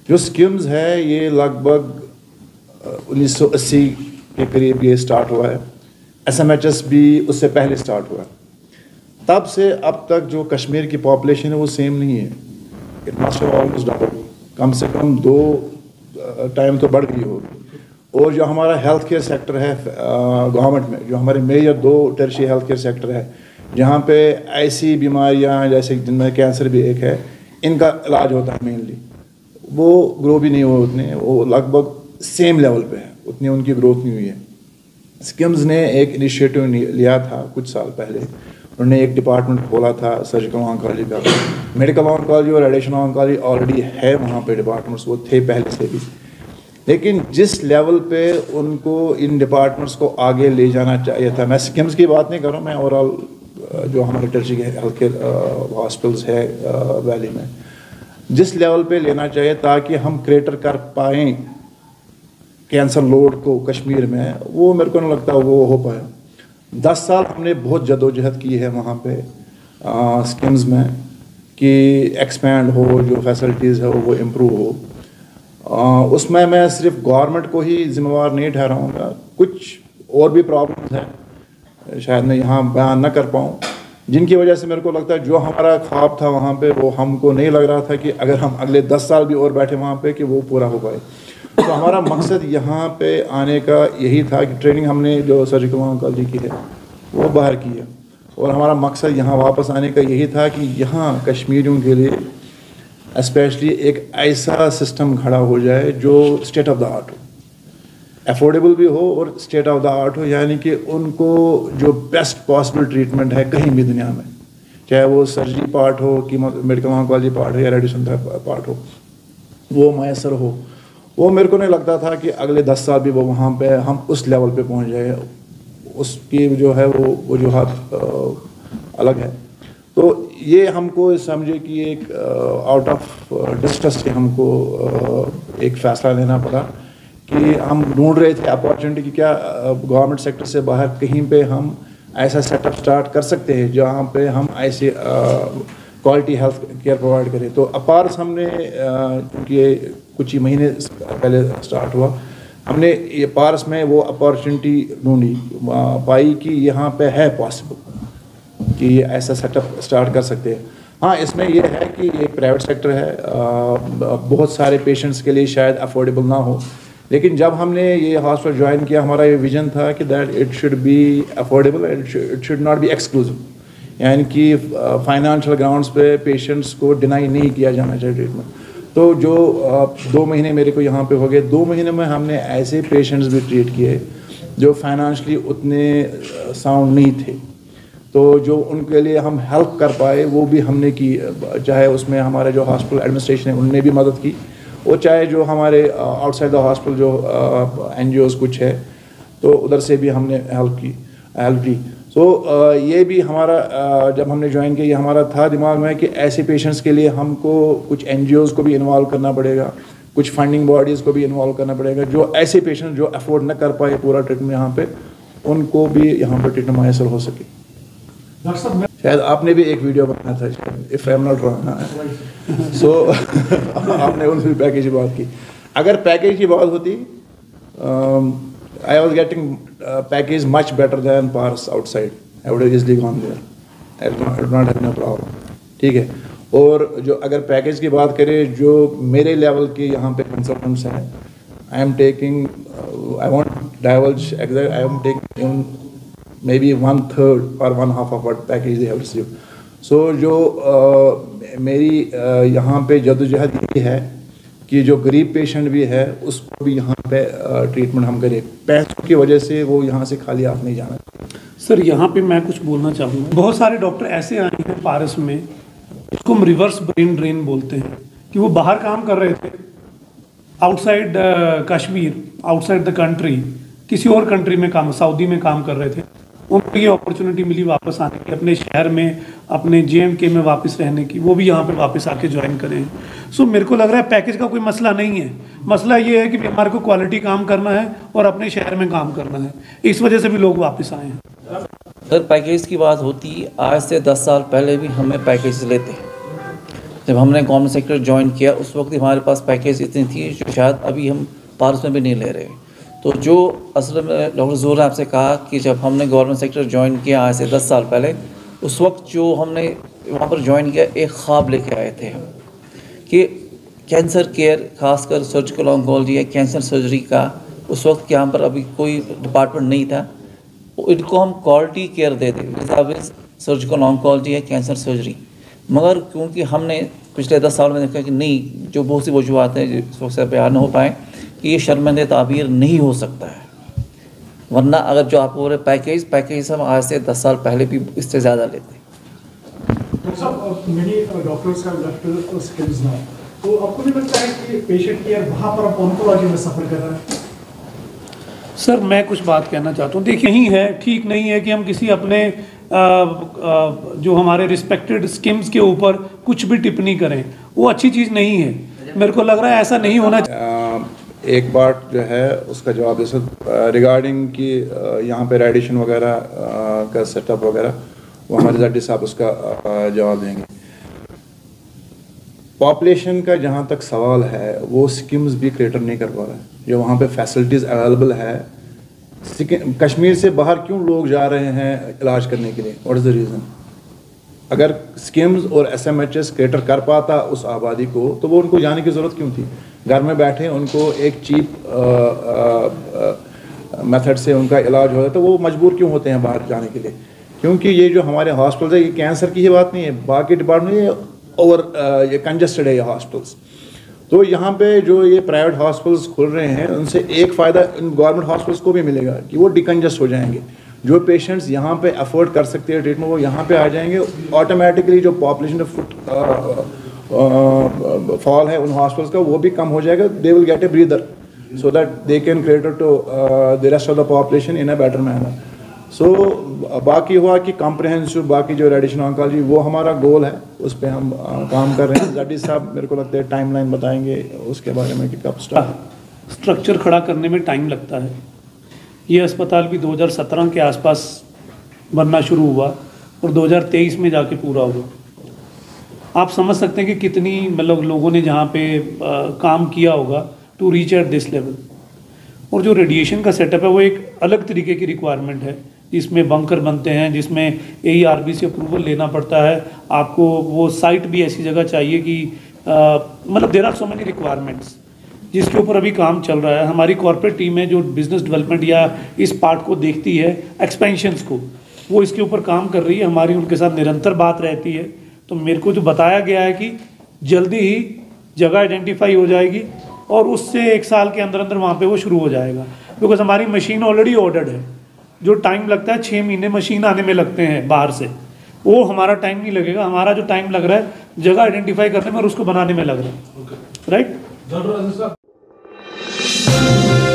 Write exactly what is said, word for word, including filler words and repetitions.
जो स्कीम्स है ये लगभग उन्नीस सौ अस्सी के करीब ये स्टार्ट हुआ है। एस एम एच एस भी उससे पहले स्टार्ट हुआ। तब से अब तक जो कश्मीर की पॉपुलेशन है वो सेम नहीं है। It must have almost double, कम से कम दो टाइम तो बढ़ गई होगी। और जो हमारा हेल्थ केयर सेक्टर है गवर्नमेंट में, जो हमारे मेजर दो टर्शियरी हेल्थ केयर सेक्टर है जहाँ पे ऐसी बीमारियाँ जैसे जिनमें कैंसर भी एक है, इनका इलाज होता है मेनली, वो ग्रो भी नहीं हुए उतने, वो लगभग सेम लेवल पे है, उतनी उनकी ग्रोथ नहीं हुई है। स्किम्स ने एक इनिशिएटिव लिया था कुछ साल पहले, उन्होंने एक डिपार्टमेंट खोला था सर्जिकल ऑन्कोलॉजी का। मेडिकल ऑन्कोलॉजी और रेडिएशन ऑन्कोलॉजी ऑलरेडी है वहाँ पे डिपार्टमेंट्स, वो थे पहले से भी। लेकिन जिस लेवल पे उनको इन डिपार्टमेंट्स को आगे ले जाना चाहिए था, मैं स्किम्स की बात नहीं कर रहा हूँ, मैं ओवरऑल जो हमारे टर्शियरी हेल्थ केयर हॉस्पिटल्स है वैली में, जिस लेवल पे लेना चाहिए ताकि हम क्रिएटर कर पाएँ कैंसर लोड को कश्मीर में, वो मेरे को नहीं लगता वो हो पाया। दस साल हमने बहुत जदोजहद की है वहाँ पे स्कीम्स में कि एक्सपैंड हो, जो फैसिलिटीज़ है वो इम्प्रूव हो। आ, उसमें मैं सिर्फ गवर्नमेंट को ही जिम्मेवार नहीं ठहराऊँगा, कुछ और भी प्रॉब्लम्स हैं शायद मैं यहाँ बयान न कर पाऊँ, जिनकी वजह से मेरे को लगता है जो हमारा ख्वाब था वहाँ पे वो हमको नहीं लग रहा था कि अगर हम अगले दस साल भी और बैठे वहाँ पे कि वो पूरा हो पाए। तो हमारा मकसद यहाँ पे आने का यही था कि ट्रेनिंग हमने जो सर्जिकल ऑन्कोलॉजी की है वो बाहर की है, और हमारा मकसद यहाँ वापस आने का यही था कि यहाँ कश्मीरियों के लिए स्पेशली एक ऐसा सिस्टम खड़ा हो जाए जो स्टेट ऑफ द आर्ट हो, अफोर्डेबल भी हो और स्टेट ऑफ द आर्ट हो, यानी कि उनको जो बेस्ट पॉसिबल ट्रीटमेंट है कहीं भी दुनिया में, चाहे वो सर्जरी पार्ट हो कि मेडिकल ऑन्कोलॉजी पार्ट हो या रेडिएशन पार्ट हो, वो मैसर हो। वो मेरे को नहीं लगता था कि अगले दस साल भी वो वहाँ पे हम उस लेवल पे पहुँच जाए, उसकी जो है वो वजूहत अलग है। तो ये हमको समझे कि एक आउट ऑफ डिस्ट्रेस से हमको uh, एक फ़ैसला लेना पड़ा कि हम ढूंढ रहे थे अपॉर्चुनिटी कि क्या गवर्नमेंट uh, सेक्टर से बाहर कहीं पे हम ऐसा सेटअप स्टार्ट कर सकते हैं जहाँ पे हम ऐसे क्वालिटी हेल्थ केयर प्रोवाइड करें। तो अपार्स हमने क्योंकि uh, कुछ ही महीने पहले स्टार्ट हुआ, हमने ये पार्स में वो अपॉर्चुनिटी ढूंढी, पाई कि यहाँ पे है पॉसिबल कि ऐसा सेटअप स्टार्ट कर सकते हैं। हाँ, इसमें ये है कि ये प्राइवेट सेक्टर है, आ, बहुत सारे पेशेंट्स के लिए शायद अफोर्डेबल ना हो, लेकिन जब हमने ये हॉस्पिटल ज्वाइन किया हमारा ये विजन था कि that it should be affordable and it should not be exclusive, यानी कि फाइनेंशियल ग्राउंड्स पे पेशेंट्स को डिनाई नहीं किया जाना चाहिए ट्रीटमेंट। तो जो दो महीने मेरे को यहाँ पे हो गए, दो महीने में हमने ऐसे पेशेंट्स भी ट्रीट किए जो फाइनेंशियली उतने साउंड नहीं थे, तो जो उनके लिए हम हेल्प कर पाए वो भी हमने की। चाहे उसमें हमारे जो हॉस्पिटल एडमिनिस्ट्रेशन है उनने भी मदद की, और चाहे जो हमारे आउटसाइड द हॉस्पिटल जो एन जी ओज़ कुछ है तो उधर से भी हमने हेल्प की हेल्प की सो so, ये भी हमारा जब हमने ज्वाइन किया, ये हमारा था दिमाग में कि ऐसे पेशेंट्स के लिए हमको कुछ एन जी ओज़ को भी इन्वॉल्व करना पड़ेगा, कुछ फंडिंग बॉडीज़ को भी इन्वॉल्व करना पड़ेगा, जो ऐसे पेशेंट जो अफोर्ड न कर पाए पूरा ट्रीटमेंट यहाँ पे, उनको भी यहाँ पर ट्रीटमेंट मैसर हो सके। शायद आपने भी एक वीडियो बनाया था, if I am not wrong, so आपने उस पैकेज की बात की। अगर पैकेज की बात होती, I was getting uh, package much better than Pars outside. I would have easily gone there. I would not, I would not have no problem. ठीक है। और जो अगर पैकेज की बात करें, जो मेरे लेवल के यहाँ पे कंसल्टेंट्स हैं, I am taking, uh, I won't divulge exactly, I am taking maybe one third or one half of what package they have received. So जो uh, मेरी uh, यहाँ पे जदोजहद ये है कि जो गरीब पेशेंट भी है उसको भी यहाँ पे ट्रीटमेंट हम करें, पैसों की वजह से वो यहाँ से खाली हाथ नहीं जाना। सर यहाँ पे मैं कुछ बोलना चाहूँगा, बहुत सारे डॉक्टर ऐसे आए हैं पारस में, इसको हम रिवर्स ब्रेन ड्रेन बोलते हैं, कि वो बाहर काम कर रहे थे outside Kashmir, outside the country, किसी और कंट्री में काम, सऊदी में काम कर रहे थे, उनको ये अपॉर्चुनिटी मिली वापस आने की, अपने शहर में, अपने जे एम के में वापस रहने की, वो भी यहाँ पे वापस आके ज्वाइन करें। सो मेरे को लग रहा है पैकेज का कोई मसला नहीं है, मसला ये है कि हमारे को क्वालिटी काम करना है और अपने शहर में काम करना है, इस वजह से भी लोग वापस आए हैं। सर पैकेज की बात होती, आज से दस साल पहले भी हमें पैकेज लेते, जब हमने गवर्नमेंट सेक्टर ज्वाइन किया उस वक्त हमारे पास पैकेज इतनी थी जो शायद अभी हम पारस में भी नहीं ले रहे। तो जो असल में डॉक्टर ज़ोहर ने आपसे कहा कि जब हमने गवर्नमेंट सेक्टर ज्वाइन किया आज से दस साल पहले, उस वक्त जो हमने वहाँ पर ज्वाइन किया एक ख्वाब लेके आए थे हम कि कैंसर केयर, खासकर सर्जिकल ऑन्कोलॉजी या कैंसर सर्जरी का उस वक्त के यहाँ पर अभी कोई डिपार्टमेंट नहीं था, इनको हम क्वालिटी केयर देते सर्जिकल ऑन्कोलॉजी या कैंसर सर्जरी। मगर क्योंकि हमने पिछले दस साल में देखा कि नहीं, जो बहुत सी वजूहत हैं जिस वक्त से बयान हो पाए कि ये शर्मिंदा ताबीर नहीं हो सकता है, वरना अगर जो आप बोल रहे पैकेज पैकेज हम आज से दस साल पहले भी इससे ज़्यादा लेते। तो आपको नहीं लगता है कि पेशेंट केयर वहाँ पर ऑन्कोलॉजी में सफ़र कर रहा है? सर मैं कुछ बात कहना चाहता हूँ, देखिए नहीं है, ठीक नहीं है कि हम किसी अपने आ, आ, जो हमारे रिस्पेक्टेड स्कीम्स के ऊपर कुछ भी टिप्पणी करें, वो अच्छी चीज़ नहीं है। मेरे को लग रहा है ऐसा नहीं होना चाहिए। एक बात जो है उसका जवाब जैसे रिगार्डिंग कि यहाँ पे रेडिएशन वगैरह का सेटअप वगैरह, वो हमारे जड्डी साहब उसका जवाब देंगे। पॉपुलेशन का जहाँ तक सवाल है वो स्कीम्स भी क्रिएटर नहीं कर पा रहे हैं, जो वहाँ पे फैसिलिटीज़ अवेलेबल है। कश्मीर से बाहर क्यों लोग जा रहे हैं इलाज करने के लिए, व्हाट इज़ द रीज़न? अगर स्कीम्स और S M H S cater कर पाता उस आबादी को, तो वो उनको जाने की ज़रूरत क्यों थी? घर में बैठे उनको एक चीप मेथड से उनका इलाज हो जाता, तो वो मजबूर क्यों होते हैं बाहर जाने के लिए? क्योंकि ये जो हमारे हॉस्पिटल्स है, ये कैंसर की ही बात नहीं है, बाकी डिपार्टमेंट ये ओवर ये कंजस्टेड है ये हॉस्पिटल्स। तो यहाँ पे जो ये प्राइवेट हॉस्पिटल्स खुल रहे हैं, उनसे एक फ़ायदा इन गवर्नमेंट हॉस्पिटल्स को भी मिलेगा कि वो डिकंजस्ट हो जाएंगे। जो पेशेंट्स यहाँ पे अफोर्ड कर सकते हैं ट्रीटमेंट, वो यहाँ पे आ जाएंगे। ऑटोमेटिकली जो पॉपुलेशन फुट फॉल है उन हॉस्पिटल्स का, वो भी कम हो जाएगा। They will get a breather so that they can cater to the rest of the population in a better manner. So बाकी हुआ कि कॉम्प्रहेंसिव, बाकी जो रेडिएशन ऑन्कोलॉजी, वो हमारा गोल है, उस पर हम आ, काम कर रहे हैं। जड्डी साहब मेरे को लगता है टाइमलाइन बताएंगे उसके बारे में कि कब स्टार्ट। स्ट्रक्चर खड़ा करने में टाइम लगता है। ये अस्पताल भी दो हज़ार सत्रह के आसपास बनना शुरू हुआ और दो हज़ार तेईस में जाके पूरा हुआ। आप समझ सकते हैं कि कितनी मतलब लोगों ने जहाँ पे आ, काम किया होगा to reach at this level. और जो रेडिएशन का सेटअप है वो एक अलग तरीके की रिक्वायरमेंट है, जिसमें बंकर बनते हैं, जिसमें ए ई आर बी से अप्रूवल लेना पड़ता है आपको। वो साइट भी ऐसी जगह चाहिए कि मतलब there are so many requirements, जिसके ऊपर अभी काम चल रहा है। हमारी कॉर्पोरेट टीम है जो बिज़नेस डेवलपमेंट या इस पार्ट को देखती है, एक्सपेंशंस को, वो इसके ऊपर काम कर रही है। हमारी उनके साथ निरंतर बात रहती है। तो मेरे को जो बताया गया है कि जल्दी ही जगह आइडेंटिफाई हो जाएगी और उससे एक साल के अंदर अंदर वहाँ पे वो शुरू हो जाएगा। बिकॉज हमारी मशीन ऑलरेडी ऑर्डर्ड है। जो टाइम लगता है छः महीने मशीन आने में लगते हैं बाहर से, वो हमारा टाइम नहीं लगेगा। हमारा जो टाइम लग रहा है जगह आइडेंटिफाई करने में और उसको बनाने में लग रहा है। राइट।